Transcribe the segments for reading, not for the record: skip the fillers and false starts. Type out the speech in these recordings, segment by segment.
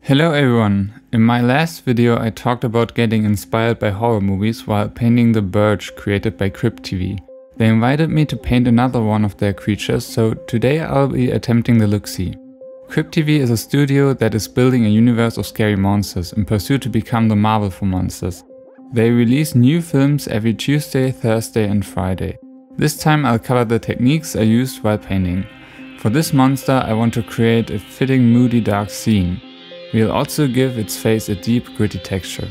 Hello everyone! In my last video I talked about getting inspired by horror movies while painting the Burge created by CryptTV. They invited me to paint another one of their creatures, so today I'll be attempting the look-see. CryptTV is a studio that is building a universe of scary monsters in pursuit to become the Marvel for monsters. They release new films every Tuesday, Thursday and Friday. This time I'll cover the techniques I used while painting. For this monster I want to create a fitting moody dark scene. We'll also give its face a deep gritty texture.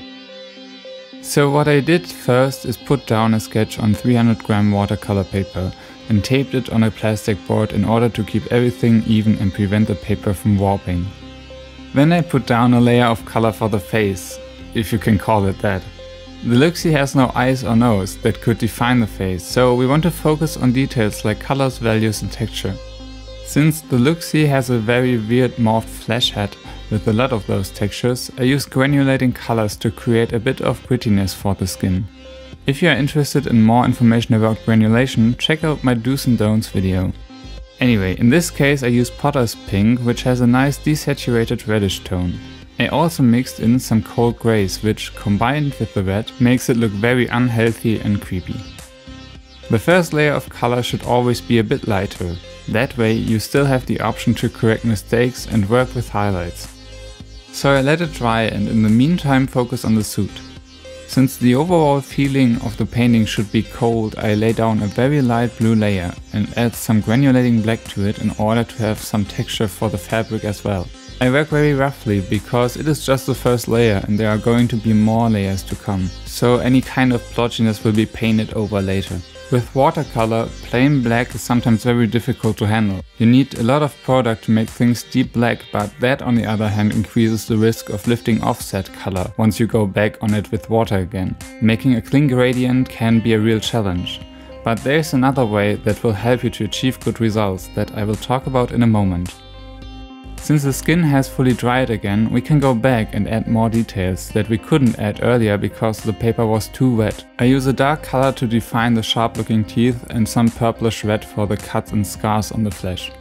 So what I did first is put down a sketch on 300 gram watercolor paper and taped it on a plastic board in order to keep everything even and prevent the paper from warping. Then I put down a layer of color for the face, if you can call it that. The look-see has no eyes or nose that could define the face, so we want to focus on details like colors, values and texture. Since the look-see has a very weird morphed flesh head with a lot of those textures, I use granulating colors to create a bit of grittiness for the skin. If you are interested in more information about granulation, check out my do's and don'ts video. Anyway, in this case I use Potter's Pink, which has a nice desaturated reddish tone. I also mixed in some cold greys, which combined with the red makes it look very unhealthy and creepy. The first layer of color should always be a bit lighter. That way you still have the option to correct mistakes and work with highlights. So I let it dry and in the meantime focus on the suit. Since the overall feeling of the painting should be cold, I lay down a very light blue layer and add some granulating black to it in order to have some texture for the fabric as well. I work very roughly because it is just the first layer and there are going to be more layers to come, so any kind of blotchiness will be painted over later. With watercolor, plain black is sometimes very difficult to handle. You need a lot of product to make things deep black, but that on the other hand increases the risk of lifting offset color once you go back on it with water again. Making a clean gradient can be a real challenge. But there's another way that will help you to achieve good results that I will talk about in a moment. Since the skin has fully dried again, we can go back and add more details that we couldn't add earlier because the paper was too wet. I use a dark color to define the sharp looking teeth and some purplish red for the cuts and scars on the flesh.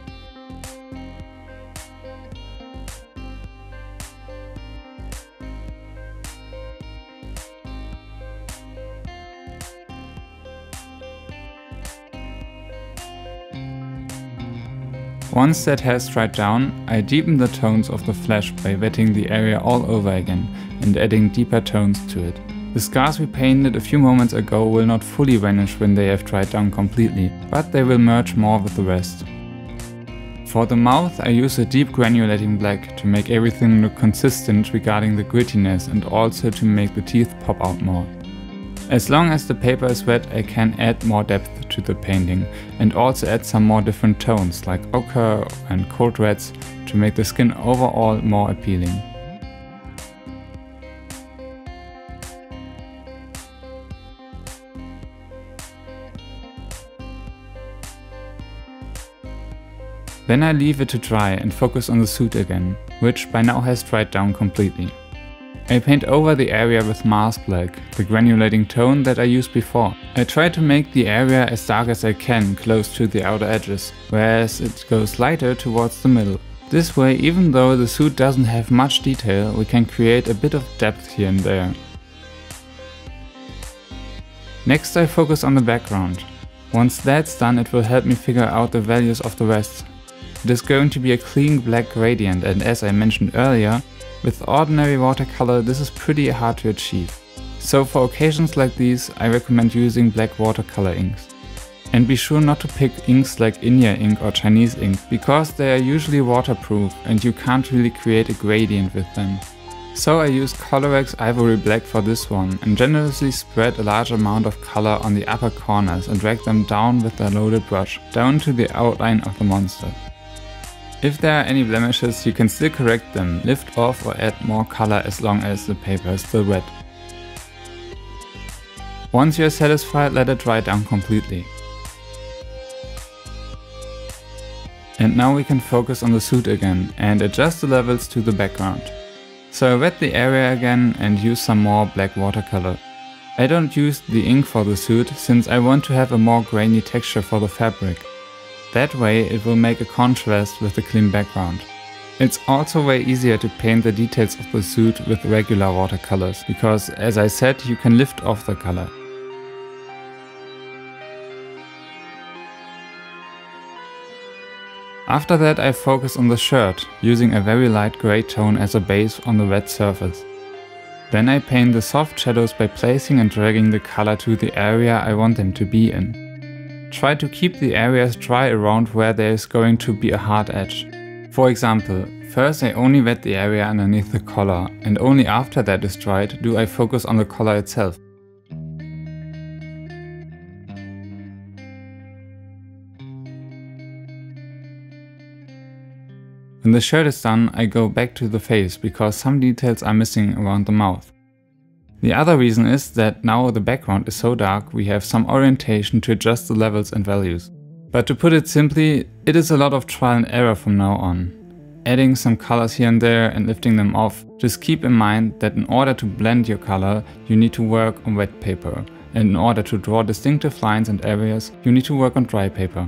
Once that has dried down, I deepen the tones of the flesh by wetting the area all over again and adding deeper tones to it. The scars we painted a few moments ago will not fully vanish when they have dried down completely, but they will merge more with the rest. For the mouth I use a deep granulating black to make everything look consistent regarding the grittiness and also to make the teeth pop out more. As long as the paper is wet, I can add more depth to the painting and also add some more different tones like ochre and cold reds to make the skin overall more appealing. Then I leave it to dry and focus on the suit again, which by now has dried down completely. I paint over the area with Mars Black, the granulating tone that I used before. I try to make the area as dark as I can close to the outer edges, whereas it goes lighter towards the middle. This way, even though the suit doesn't have much detail, we can create a bit of depth here and there. Next I focus on the background. Once that's done, it will help me figure out the values of the rest. It is going to be a clean black gradient, and as I mentioned earlier, with ordinary watercolor this is pretty hard to achieve. So for occasions like these I recommend using black watercolor inks. And be sure not to pick inks like India ink or Chinese ink because they are usually waterproof and you can't really create a gradient with them. So I use Colorex Ivory Black for this one and generously spread a large amount of color on the upper corners and drag them down with a loaded brush down to the outline of the monster. If there are any blemishes, you can still correct them, lift off or add more color as long as the paper is still wet. Once you are satisfied, let it dry down completely. And now we can focus on the suit again and adjust the levels to the background. So I wet the area again and use some more black watercolor. I don't use the ink for the suit since I want to have a more grainy texture for the fabric. That way it will make a contrast with the clean background. It's also way easier to paint the details of the suit with regular watercolors, because as I said, you can lift off the color. After that I focus on the shirt, using a very light grey tone as a base on the wet surface. Then I paint the soft shadows by placing and dragging the color to the area I want them to be in. Try to keep the areas dry around where there is going to be a hard edge. For example, first I only wet the area underneath the collar, and only after that is dried do I focus on the collar itself. When the shirt is done, I go back to the face because some details are missing around the mouth. The other reason is that now the background is so dark we have some orientation to adjust the levels and values. But to put it simply, it is a lot of trial and error from now on. Adding some colors here and there and lifting them off. Just keep in mind that in order to blend your color, you need to work on wet paper. And in order to draw distinctive lines and areas, you need to work on dry paper.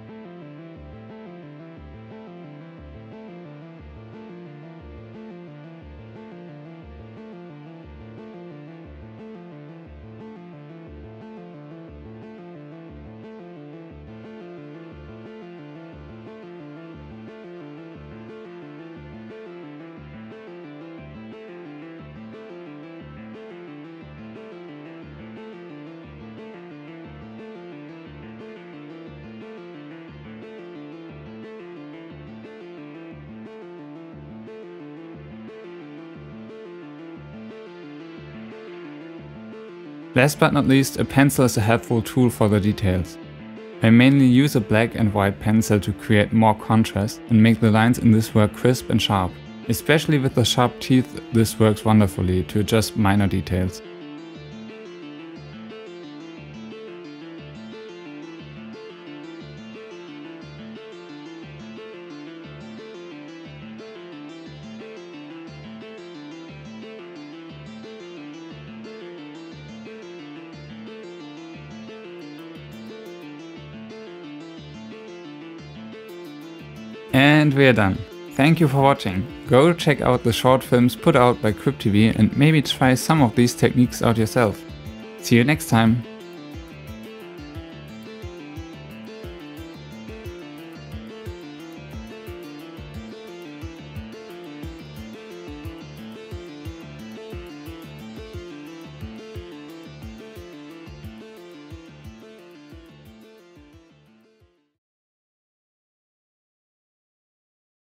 Last but not least, a pencil is a helpful tool for the details. I mainly use a black and white pencil to create more contrast and make the lines in this work crisp and sharp. Especially with the sharp teeth, this works wonderfully to adjust minor details. And we're done. Thank you for watching. Go check out the short films put out by Crypt TV and maybe try some of these techniques out yourself. See you next time.